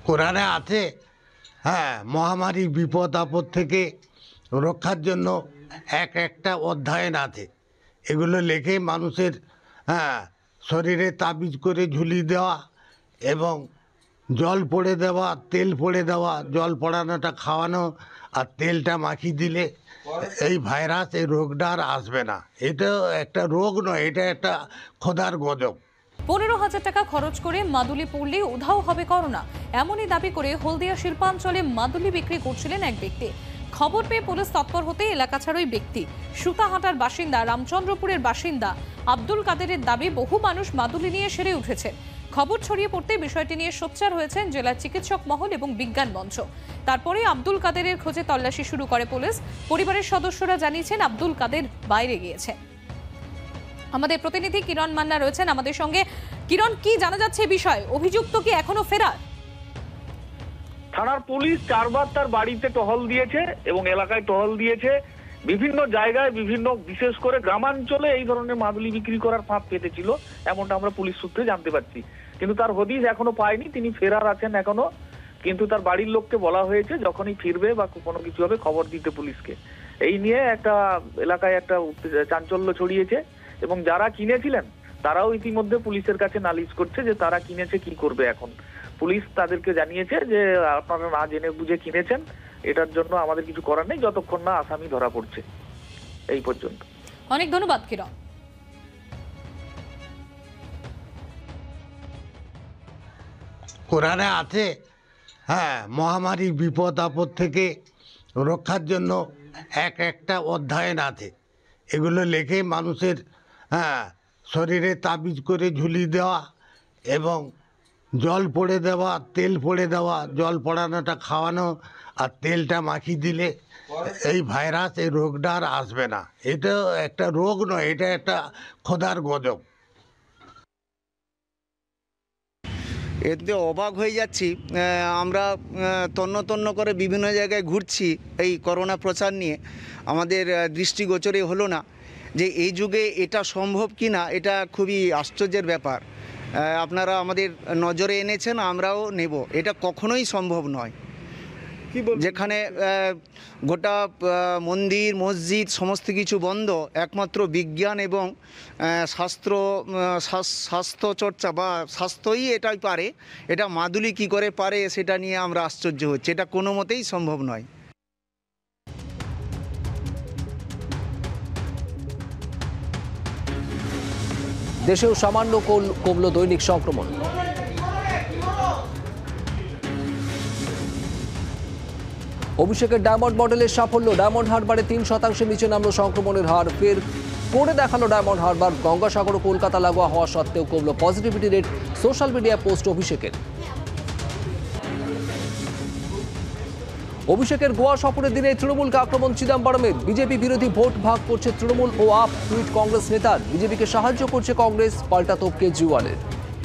কোরআনে আছে, হ্যাঁ, মহামারী বিপদ আপদ থেকে রক্ষার জন্য একটা অধ্যয়ন আছে। এগুলো লেখে মানুষের, হ্যাঁ, শরীরে তাবিজ করে ঝুলিয়ে দেওয়া এবং জল পড়ে দেওয়া, তেল পড়ে দেওয়া, জল পড়ানোটা খাওয়ানো আর তেলটা মাখিয়ে দিলে এই ভাইরাস, এই রোগটা আর আসবে না। এটা একটা রোগ নয়, এটা একটা খোদার গজব। 15,000 টাকা খরচ করে মাদুলি পড়লে উধাও হবে করোনা, এমনই দাবি করে হলদিয়া শিল্পাঞ্চলে মাদুলি বিক্রি করছিলেন এক ব্যক্তি। খবর পেয়ে পুলিশ তৎপর হতে এলাকা ছাড়া ওই ব্যক্তি সুতাহাটার বাসিন্দা রামচন্দ্রপুরের বাসিন্দা আব্দুল কাদেরের দাবি বহু মানুষ মাদুলি নিয়ে সেরে উঠেছে। খবর ছড়িয়ে পড়তে বিষয়টি নিয়ে সোচ্চার হয়েছেন জেলা চিকিৎসক মহল এবং বিজ্ঞান মঞ্চ। তারপরে আব্দুল কাদেরের খোঁজে তল্লাশি শুরু করে পুলিশ। পরিবারের সদস্যরা জানিয়েছেন আব্দুল কাদের বাইরে গিয়েছে। আমাদের প্রতিনিধি কিরণ মান্না রয়েছেন আমাদের সঙ্গে। কিরণ, কি জানা যাচ্ছে বিষয়? অভিযুক্ত কি এখনো ফেরার? থানার পুলিশ 4 বার তার বাড়িতে টহল দিয়েছে এবং এলাকায় টহল দিয়েছে। বিভিন্ন জায়গায়, বিভিন্ন বিশেষ করে গ্রামাঞ্চলে এই ধরনের মাদুলি বিক্রি করার ফাঁদ পেতেছিল, এমনটা আমরা পুলিশ সূত্রে জানতে পারছি। কিন্তু তার হদিশ এখনো পায়নি, তিনি ফেরার আছেন এখনো। কিন্তু তার বাড়ির লোককে বলা হয়েছে যখনই ফিরবে বা কোনো কিছু হবে খবর দিতে পুলিশকে। এই নিয়ে একটা এলাকায় একটা চাঞ্চল্য ছড়িয়েছে এবং যারা কিনেছিলেন তারাও ইতিমধ্যে পুলিশের কাছে নালিশ করছে যে তারা কিনেছে, কি করবে এখন। পুলিশ তাদেরকে জানিয়েছে যে আপনারা না জেনে বুঝে কিনেছেন, এটার জন্য আমাদের কিছু করার নেই যতক্ষণ না আসামি ধরা পড়ছে। এই পর্যন্ত। অনেক ধন্যবাদ কিরণ। কোরআনে আছে, হ্যাঁ, মহামারী বিপদ আপদ থেকে রক্ষার জন্য একটা অধ্যয়ন আছে। এগুলো লেখে মানুষের, হ্যাঁ, শরীরে তাবিজ করে ঝুলিয়ে দেওয়া এবং জল পড়ে দেওয়া, তেল পড়ে দেওয়া, জল পড়ানোটা খাওয়ানো আর তেলটা মাখিয়ে দিলে এই ভাইরাস, এই রোগটা আর আসবে না। এটা একটা রোগ নয়, এটা একটা খোদার গজব। এতে অবাক হয়ে যাচ্ছি। আমরা তন্ন তন্ন করে বিভিন্ন জায়গায় ঘুরছি এই করোনা প্রচার নিয়ে। আমাদের দৃষ্টিগোচরে হলো না যে এই যুগে এটা সম্ভব কি না। এটা খুবই আশ্চর্যের ব্যাপার। আপনারা আমাদের নজরে এনেছেন, আমরাও নেব। এটা কখনোই সম্ভব নয়। যেখানে গোটা মন্দির মসজিদ সমস্ত কিছু বন্ধ, একমাত্র বিজ্ঞান এবং স্বাস্থ্য চর্চা বা স্বাস্থ্যই এটাই পারে। এটা মাদুলি কি করে পারে সেটা নিয়ে আমরা আশ্চর্য হচ্ছি। এটা কোনো মতেই সম্ভব নয়। দেশেও সামান্য কমল দৈনিক সংক্রমণ। অভিষেকের ডায়মন্ড মডেলের সাফল্য, ডায়মন্ড হারবারে 3% নিচে নামলো সংক্রমণের হার। ফের করে দেখালো ডায়মন্ড হারবার। গঙ্গাসাগর ও কলকাতা লাগোয়া হওয়া সত্ত্বেও কমলো positivity rate. Social media post অভিষেকের। অভিষেকের গোয়া সফরের দিনে তৃণমূলকে আক্রমণ চিদম্বরমের। বিজেপি বিরোধী ভোট ভাগ করছে তৃণমূল ও আপ, টুইট কংগ্রেস নেতার। বিজেপিকে সাহায্য করছে কংগ্রেস, পাল্টা তোপ কেজরিওয়ালের।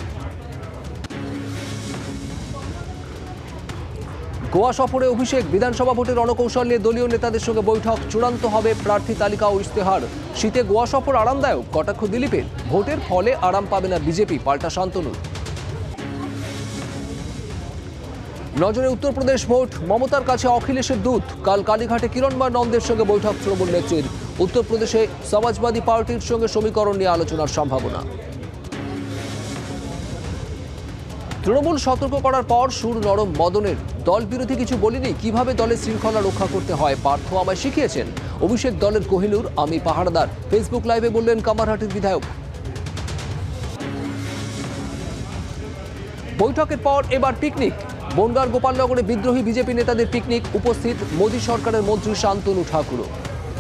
গোয়া সফরে অভিষেক, বিধানসভা ভোটের রণকৌশল নিয়ে দলীয় নেতাদের সঙ্গে বৈঠক। চূড়ান্ত হবে প্রার্থী তালিকা ও ইশতেহার। শীতে গোয়া সফর আরামদায়ক, কটাক্ষ দিলীপের। ভোটের ফলে আরাম পাবে না বিজেপি, পাল্টা শান্তনুর। নজরে উত্তরপ্রদেশ ভোট, মমতার কাছে অখিলেশের দূত। কাল কালীঘাটে কিরণময় নন্দের সঙ্গে বৈঠক তৃণমূল নেত্রীর। উত্তরপ্রদেশে সমাজবাদী পার্টির সঙ্গে সমীকরণ নিয়ে আলোচনার সম্ভাবনা। তৃণমূল সতর্ক করার পর সুর নরম মদনের। দল বিরোধী কিছু বলিনি, কিভাবে দলের শৃঙ্খলা রক্ষা করতে হয় পার্থ আমায় শিখিয়েছেন। অভিষেক দলের কোহিনুর, আমি পাহাড়দার। ফেসবুক লাইভে বললেন কামারহাটির বিধায়ক। বৈঠকের পর এবার পিকনিক। বনগাঁর গোপালনগরে বিদ্রোহী বিজেপি নেতাদের পিকনিক। উপস্থিত মোদী সরকারের মন্ত্রী শান্তনু ঠাকুরও।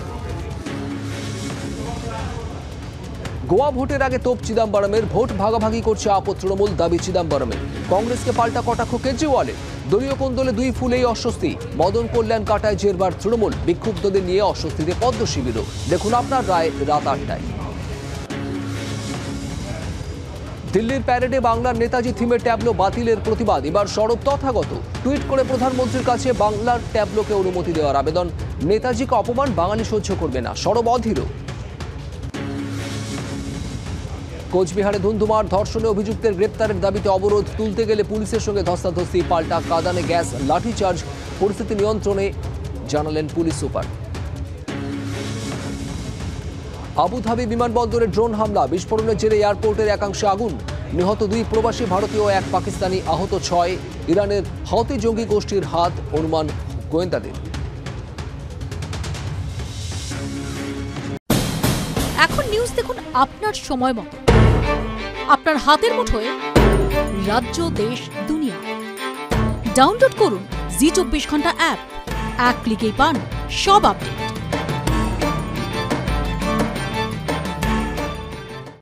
গোয়া ভোটের আগে তোপ চিদম্বরমের। ভোট ভাগাভাগি করছে আপ ও তৃণমূল, দাবি চিদম্বরমের। কংগ্রেসকে পাল্টা কটাক্ষ কেজরিওয়ালের। দলীয় কোন্দলে দুই ফুলেই অস্বস্তি। মদন কল্যাণ কাটায় জেরবার তৃণমূল। বিক্ষুব্ধদের নিয়ে অস্বস্তিতে পদ্ম শিবিরও। দেখুন আপনার রায় রাত 8টায়। দিল্লির প্যারেডে বাংলার নেতাজি থিমের ট্যাবলো বাতিলের প্রতিবাদ। এবার সরব তথাগত। টুইট করে প্রধানমন্ত্রীর কাছে বাংলার ট্যাবলোকে অনুমতি দেওয়ার আবেদন। নেতাজিকে অপমান বাঙালি সহ্য করবে না, সরব অধীর। কোচবিহারে ধুন্ধুমার ধর্ষণে অভিযুক্তের গ্রেপ্তারের দাবিতে অবরোধ তুলতে গেলে পুলিশের সঙ্গে ধস্তাধস্তি, পাল্টা কাঁদানে গ্যাস, লাঠিচার্জ। পরিস্থিতি নিয়ন্ত্রণে, জানালেন পুলিশ সুপার। আবুধাবি বিমানবন্দরে ড্রোন হামলা, বিস্ফোরণের জেরে এয়ারপোর্টের একাংশে আগুন। নিহত 2 প্রবাসী ভারতীয়, 1 পাকিস্তানি, আহত 6। ইরানের হাউথি জঙ্গি গোষ্ঠীর হাত, অনুমান গোয়েন্দাদের। এখন নিউজ দেখুন আপনার সময় মতো, আপনার হাতের মুঠোয়। রাজ্য, দেশ, দুনিয়া। ডাউনলোড করুন জি 24 ঘন্টা অ্যাপ। এক ক্লিকেই পান সব আপডেট।